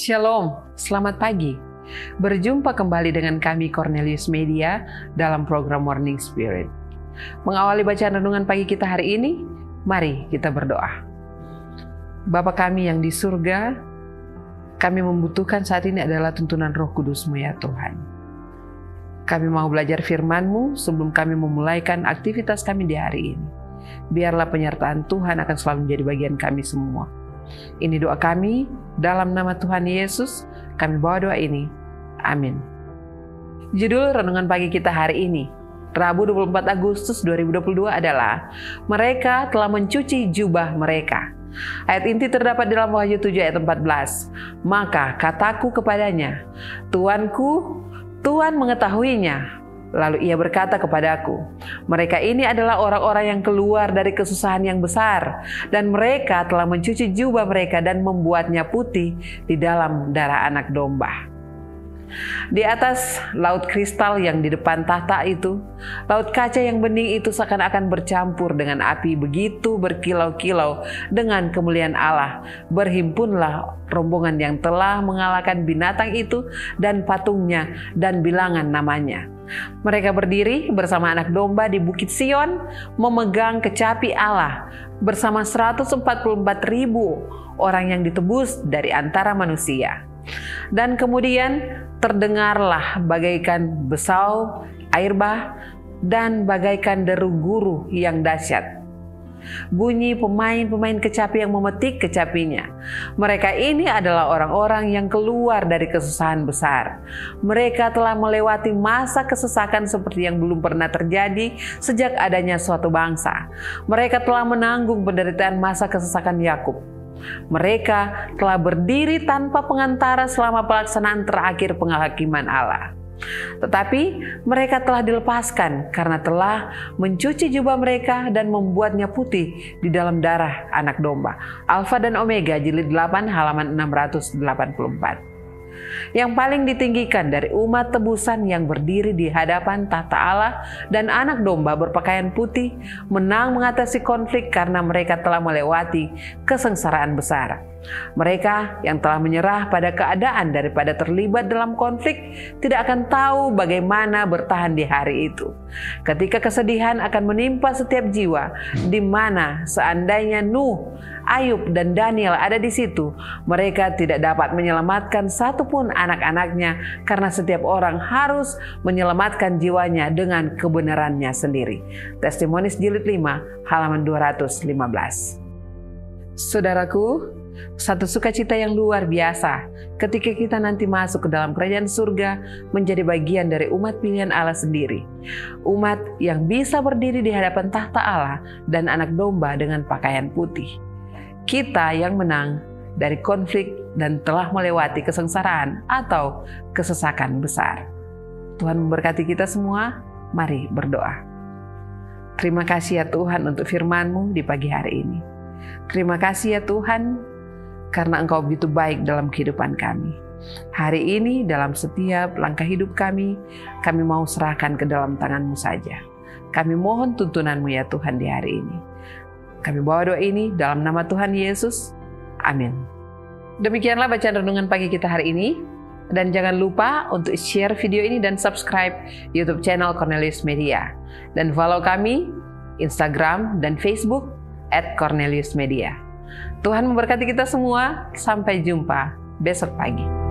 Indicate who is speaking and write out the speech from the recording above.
Speaker 1: Shalom, selamat pagi. Berjumpa kembali dengan kami Cornelius Media dalam program Morning Spirit. Mengawali bacaan renungan pagi kita hari ini, mari kita berdoa. Bapa kami yang di surga, kami membutuhkan saat ini adalah tuntunan Roh Kudus-Mu ya Tuhan. Kami mau belajar firman-Mu sebelum kami memulaikan aktivitas kami di hari ini. Biarlah penyertaan Tuhan akan selalu menjadi bagian kami semua. Ini doa kami, dalam nama Tuhan Yesus, kami bawa doa ini. Amin. Judul renungan pagi kita hari ini, Rabu 24 Agustus 2022 adalah Mereka telah mencuci jubah mereka. Ayat inti terdapat dalam Wahyu 7 ayat 14. Maka kataku kepadanya, Tuanku, Tuhan mengetahuinya. Lalu ia berkata kepadaku, mereka ini adalah orang-orang yang keluar dari kesusahan yang besar, dan mereka telah mencuci jubah mereka dan membuatnya putih di dalam darah anak domba. Di atas laut kristal yang di depan tahta itu, laut kaca yang bening itu seakan-akan bercampur dengan api begitu berkilau-kilau dengan kemuliaan Allah. Berhimpunlah rombongan yang telah mengalahkan binatang itu dan patungnya dan bilangan namanya. Mereka berdiri bersama anak domba di Bukit Sion, memegang kecapi Allah bersama 144.000 orang yang ditebus dari antara manusia. Dan kemudian terdengarlah bagaikan besau air bah dan bagaikan deru guru yang dahsyat. Bunyi pemain-pemain kecapi yang memetik kecapinya. Mereka ini adalah orang-orang yang keluar dari kesusahan besar. Mereka telah melewati masa kesesakan seperti yang belum pernah terjadi sejak adanya suatu bangsa. Mereka telah menanggung penderitaan masa kesesakan Yakub. Mereka telah berdiri tanpa pengantara selama pelaksanaan terakhir penghakiman Allah. Tetapi mereka telah dilepaskan karena telah mencuci jubah mereka dan membuatnya putih di dalam darah anak domba. Alfa dan Omega jilid 8 halaman 684. Yang paling ditinggikan dari umat tebusan yang berdiri di hadapan tahta Allah dan anak domba berpakaian putih menang mengatasi konflik karena mereka telah melewati kesengsaraan besar. Mereka yang telah menyerah pada keadaan daripada terlibat dalam konflik tidak akan tahu bagaimana bertahan di hari itu. Ketika kesedihan akan menimpa setiap jiwa, di mana seandainya Nuh, Ayub dan Daniel ada di situ, mereka tidak dapat menyelamatkan satupun anak-anaknya karena setiap orang harus menyelamatkan jiwanya dengan kebenarannya sendiri. Testimonis jilid 5 halaman 215. Saudaraku, satu sukacita yang luar biasa ketika kita nanti masuk ke dalam kerajaan surga menjadi bagian dari umat pilihan Allah sendiri. Umat yang bisa berdiri di hadapan tahta Allah dan anak domba dengan pakaian putih. Kita yang menang dari konflik dan telah melewati kesengsaraan atau kesesakan besar. Tuhan memberkati kita semua, mari berdoa. Terima kasih ya Tuhan untuk firman-Mu di pagi hari ini. Terima kasih ya Tuhan, karena Engkau begitu baik dalam kehidupan kami. Hari ini dalam setiap langkah hidup kami mau serahkan ke dalam tangan-Mu saja. Kami mohon tuntunan-Mu ya Tuhan di hari ini. Kami bawa doa ini dalam nama Tuhan Yesus. Amin. Demikianlah bacaan renungan pagi kita hari ini. Dan jangan lupa untuk share video ini dan subscribe YouTube channel Cornelius Media. Dan follow kami Instagram dan Facebook @Cornelius Media. Tuhan memberkati kita semua. Sampai jumpa besok pagi.